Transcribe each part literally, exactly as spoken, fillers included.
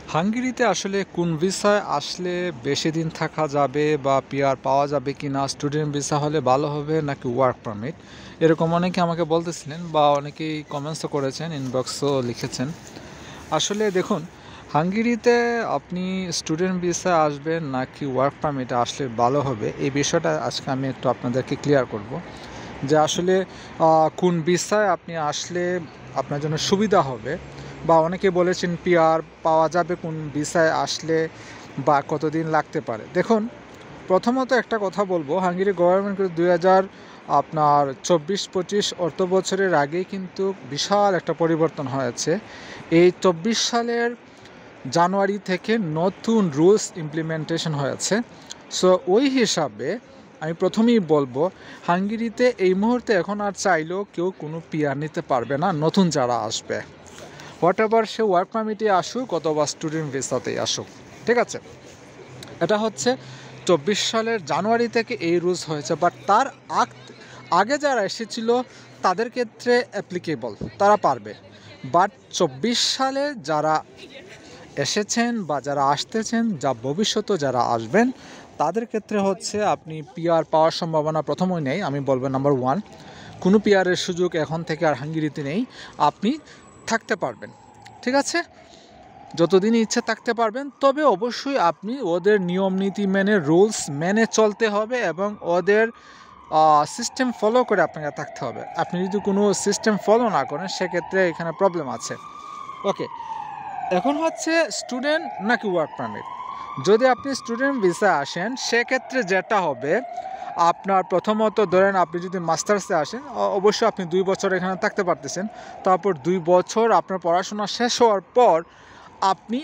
হাঙ্গেরিতে আসলে কোন ভিসায় আসলে বেশি দিন থাকা যাবে বা পিআর পাওয়া যাবে কি না, স্টুডেন্ট ভিসা হলে ভালো হবে নাকি ওয়ার্ক পারমিট, এরকম অনেকে আমাকে বলতেছিলেন বা অনেকেই কমেন্টসও করেছেন, ইনবক্সও লিখেছেন। আসলে দেখুন, হাঙ্গেরিতে আপনি স্টুডেন্ট ভিসা আসবেন নাকি ওয়ার্ক পারমিটে আসলে ভালো হবে, এই বিষয়টা আজকে আমি একটু আপনাদেরকে ক্লিয়ার করব। যে আসলে আহ, কোন ভিসায় আপনি আসলে আপনার জন্য সুবিধা হবে, বা অনেকে বলেছেন পিআর পাওয়া যাবে কোন ভিসায় আসলে বা কতদিন লাগতে পারে। দেখুন, প্রথমত একটা কথা বলবো, হাঙ্গেরি গভর্নমেন্ট কিন্তু দুই হাজার আপনার চব্বিশ পঁচিশ অর্থ বছরের আগেই কিন্তু বিশাল একটা পরিবর্তন হয়েছে। এই চব্বিশ সালের জানুয়ারি থেকে নতুন রুলস ইমপ্লিমেন্টেশন হয়েছে। সো ওই হিসাবে আমি প্রথমেই বলবো, হাঙ্গেরিতে এই মুহূর্তে এখন আর চাইলেও কেউ কোনো পিআর নিতে পারবে না নতুন যারা আসবে, হোয়াট এভার সে ওয়ার্ক পারমিটে আসুক অথবা স্টুডেন্ট ভিসাতেই আসুক। ঠিক আছে, এটা হচ্ছে চব্বিশ সালের জানুয়ারি থেকে এই রুলস হয়েছে, বাট তার আগ আগে যারা এসেছিল তাদের ক্ষেত্রে অ্যাপ্লিকেবল, তারা পারবে। বাট চব্বিশ সালে যারা এসেছেন বা যারা আসতেছেন, যা ভবিষ্যতে যারা আসবেন, তাদের ক্ষেত্রে হচ্ছে আপনি পিআর পাওয়ার সম্ভাবনা প্রথমেই নেই। আমি বলবো নাম্বার ওয়ান, কোনো পিআরের সুযোগ এখন থেকে আর হাঙ্গেরিতে নেই। আপনি থাকতে পারবেন, ঠিক আছে, যতদিন ইচ্ছে থাকতে পারবেন, তবে অবশ্যই আপনি ওদের নিয়ম নীতি মেনে, রুলস মেনে চলতে হবে এবং ওদের সিস্টেম ফলো করে আপনাকে থাকতে হবে। আপনি যদি কোনো সিস্টেম ফলো না করেন, সেক্ষেত্রে এখানে প্রবলেম আছে। ওকে, এখন হচ্ছে স্টুডেন্ট নাকি ওয়ার্ক পারমিট। যদি আপনি স্টুডেন্ট ভিসা আসেন, সেক্ষেত্রে যেটা হবে, আপনার প্রথমত ধরেন আপনি যদি মাস্টার্সে আসেন, অবশ্যই আপনি দুই বছর এখানে থাকতে পারতেছেন। তারপর দুই বছর আপনার পড়াশোনা শেষ হওয়ার পর আপনি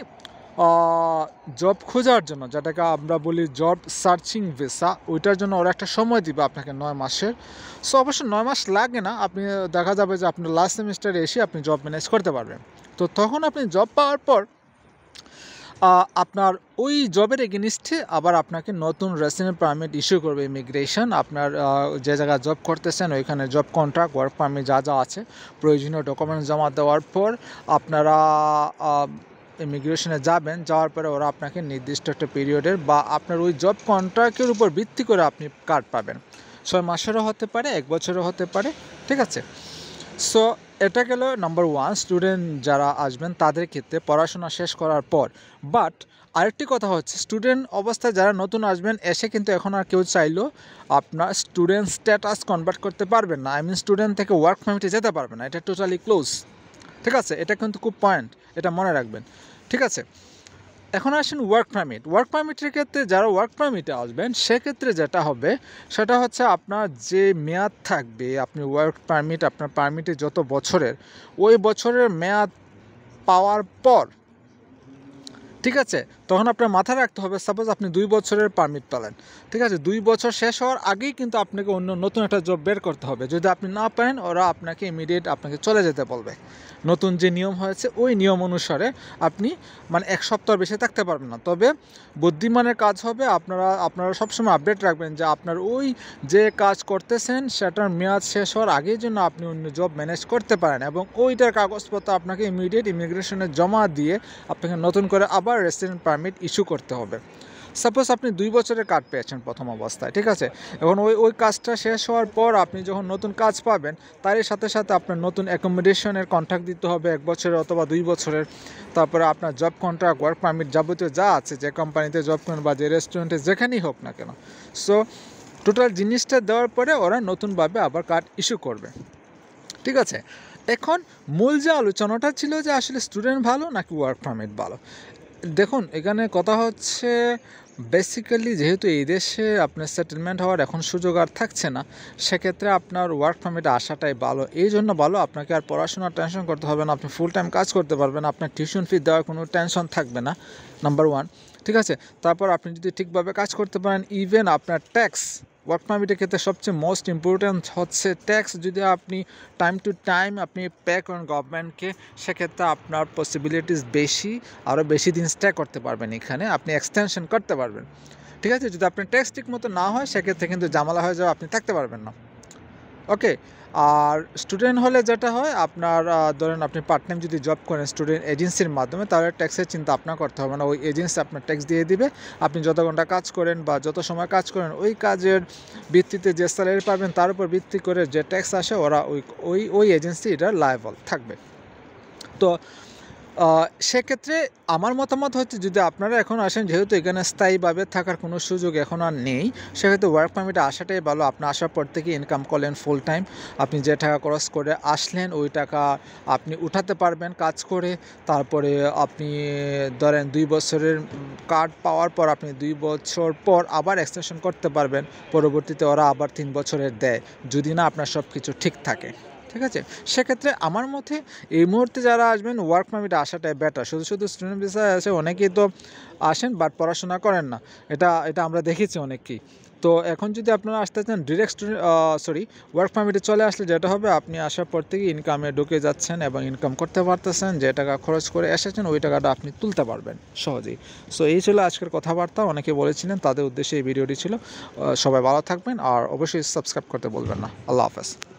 জব খোঁজার জন্য, যেটাকে আমরা বলি জব সার্চিং ভিসা, ওইটার জন্য ওরা একটা সময় দিবে আপনাকে, নয় মাসের। সো অবশ্যই নয় মাস লাগে না, আপনি দেখা যাবে যে আপনার লাস্ট সেমিস্টারে এসে আপনি জব ম্যানেজ করতে পারবেন। তো তখন আপনি জব পাওয়ার পর আপনার ওই জবের এগেনিস্টে আবার আপনাকে নতুন রেসিডেন্ট পারমিট ইস্যু করবে ইমিগ্রেশন। আপনার যে জায়গায় জব করতেছেন ওইখানে জব কন্ট্রাক্ট, ওয়ার্ক পারমিট যা যা আছে, প্রয়োজনীয় ডকুমেন্টস জমা দেওয়ার পর আপনারা ইমিগ্রেশনে যাবেন। যাওয়ার পরে ওরা আপনাকে নির্দিষ্ট একটা পিরিয়ডের বা আপনার ওই জব কন্ট্রাক্টের উপর ভিত্তি করে আপনি কার্ড পাবেন। ছয় মাসেরও হতে পারে, এক বছরও হতে পারে, ঠিক আছে। সো এটা গেল নাম্বার ওয়ান, স্টুডেন্ট যারা আসবেন তাদের ক্ষেত্রে পড়াশোনা শেষ করার পর। বাট আরেকটি কথা হচ্ছে, স্টুডেন্ট অবস্থায় যারা নতুন আসবেন, এসে কিন্তু এখন আর কেউ চাইলেও আপনার স্টুডেন্ট স্ট্যাটাস কনভার্ট করতে পারবেন না। আই মিন স্টুডেন্ট থেকে ওয়ার্ক পারমিটে যেতে পারবেন না, এটা টোটালি ক্লোজ। ঠিক আছে, এটা কিন্তু খুব পয়েন্ট, এটা মনে রাখবেন। ঠিক আছে, এখন আসেন ওয়ার্ক পারমিট। ওয়ার্ক পারমিটের ক্ষেত্রে যারা ওয়ার্ক পারমিটে আসবেন, সেক্ষেত্রে যেটা হবে সেটা হচ্ছে আপনার যে মেয়াদ থাকবে, আপনি ওয়ার্ক পারমিট, আপনার পারমিটে যত বছরের, ওই বছরের মেয়াদ পাওয়ার পর, ঠিক আছে, তখন আপনার মাথায় রাখতে হবে, সাপোজ আপনি দুই বছরের পারমিট পেলেন, ঠিক আছে, দুই বছর শেষ হওয়ার আগেই কিন্তু আপনাকে অন্য নতুন একটা জব বের করতে হবে। যদি আপনি না পারেন, ওরা আপনাকে ইমিডিয়েট আপনাকে চলে যেতে বলবে। নতুন যে নিয়ম হয়েছে ওই নিয়ম অনুসারে আপনি মানে এক সপ্তাহ বেশি থাকতে পারবেন না। তবে বুদ্ধিমানের কাজ হবে, আপনারা আপনারা সবসময় আপডেট রাখবেন যে আপনার ওই যে কাজ করতেছেন সেটার মেয়াদ শেষ হওয়ার আগেই জন্য আপনি অন্য জব ম্যানেজ করতে পারেন, এবং ওইটার কাগজপত্র আপনাকে ইমিডিয়েট ইমিগ্রেশনে জমা দিয়ে আপনাকে নতুন করে আবার রেসিডেন্ট পারমিট ইস্যু করতে হবে। সাপোজ আপনি দুই বছরের কাজ পেয়েছেন প্রথম অবস্থায়, ঠিক আছে, এখন ওই ওই কাজটা শেষ হওয়ার পর আপনি যখন নতুন কাজ পাবেন, তারই সাথে সাথে আপনার নতুন অ্যাকোমোডেশনের কন্ট্রাক্ট দিতে হবে এক বছরের অথবা দুই বছরের। তারপরে আপনার জব কন্ট্রাক্ট, ওয়ার্ক পারমিট, যাবতীয় যা আছে, যে কোম্পানিতে জব করেন বা যে রেস্টুরেন্টে যেখানেই হোক না কেন, সো টোটাল জিনিসটা দেওয়ার পরে ওরা নতুনভাবে আবার কার্ড ইস্যু করবে। ঠিক আছে, এখন মূল যে আলোচনাটা ছিল যে আসলে স্টুডেন্ট ভালো নাকি ওয়ার্ক পারমিট ভালো। দেখুন, এখানে কথা হচ্ছে বেসিক্যালি যেহেতু এই দেশে আপনার সেটেলমেন্ট হওয়ার এখন সুযোগ আর থাকছে না, সেক্ষেত্রে আপনার ওয়ার্ক পারমিটে আসাটাই ভালো। এই জন্য ভালো, আপনাকে আর পড়াশোনার টেনশন করতে হবে না, আপনি ফুল টাইম কাজ করতে পারবেন, আপনার টিউশন ফি দেওয়ার কোনো টেনশন থাকবে না, নাম্বার ওয়ান। ঠিক আছে, তারপর আপনি যদি ঠিকভাবে কাজ করতে পারেন, ইভেন আপনার ট্যাক্স, ওয়ার্ক পারমিটের ক্ষেত্রে সবচেয়ে মোস্ট ইম্পর্ট্যান্ট হচ্ছে ট্যাক্স, যদি আপনি টাইম টু টাইম আপনি পে করেন গভর্নমেন্টকে, সেক্ষেত্রে আপনার পসিবিলিটিস বেশি, আরও বেশি দিন স্টে করতে পারবেন এখানে, আপনি এক্সটেনশন করতে পারবেন। ঠিক আছে, যদি আপনার ট্যাক্স ঠিক মতো না হয়, সেক্ষেত্রে কিন্তু ঝামেলা হয়ে যাবে, আপনি থাকতে পারবেন না। ওকে। আর স্টুডেন্ট হলে যেটা হয় আপনার ধরেন আপনি পার্ট টাইম যদি জব করেন স্টুডেন্ট এজেন্সির মাধ্যমে, তাহলে ট্যাক্সের চিন্তা আপনার করতে হবে না। ওই এজেন্সি আপনার ট্যাক্স দিয়ে দিবে। আপনি যত ঘন্টা কাজ করেন বা যত সময় কাজ করেন ওই কাজের ভিত্তিতে যে স্যালারি পাবেন তার উপর ভিত্তি করে যে ট্যাক্স আসে ওরা ওই ওই ওই এজেন্সি এটা লায়াবল থাকবে। তো সেক্ষেত্রে আমার মতামত হচ্ছে যদি আপনারা এখন আসেন, যেহেতু এখানে স্থায়ীভাবে থাকার কোনো সুযোগ এখন আর নেই, সেক্ষেত্রে ওয়ার্ক পারমিটে আসাটাই ভালো। আপনি আসার পর থেকে ইনকাম করলেন ফুল টাইম, আপনি যে টাকা খরচ করে আসলেন ওই টাকা আপনি উঠাতে পারবেন কাজ করে। তারপরে আপনি ধরেন দুই বছরের কার্ড পাওয়ার পর আপনি দুই বছর পর আবার এক্সটেনশন করতে পারবেন। পরবর্তীতে ওরা আবার তিন বছরের দেয় যদি না আপনার সব কিছু ঠিক থাকে, ঠিক আছে। সেক্ষেত্রে আমার মতে এই মুহূর্তে যারা আসবেন ওয়ার্ক পারমিটে আসাটাই বেটার। শুধু শুধু স্টুডেন্ট ভিসায় আছে অনেকেই তো আসেন বাট পড়াশোনা করেন না, এটা এটা আমরা দেখেছি অনেককেই। তো এখন যদি আপনারা আসতে চান ডিরেক্ট স্টুডেন্ট সরি ওয়ার্ক পারমিটে চলে আসলে যেটা হবে, আপনি আসার পর থেকে ইনকামে ঢুকে যাচ্ছেন এবং ইনকাম করতে পারতেছেন। যে টাকা খরচ করে এসেছেন ওই টাকাটা আপনি তুলতে পারবেন সহজেই। সো এই ছিল আজকের কথাবার্তা, অনেকে বলেছিলেন তাদের উদ্দেশ্যে এই ভিডিওটি ছিল। সবাই ভালো থাকবেন আর অবশ্যই সাবস্ক্রাইব করতে বলবেন না। আল্লাহ হাফেজ।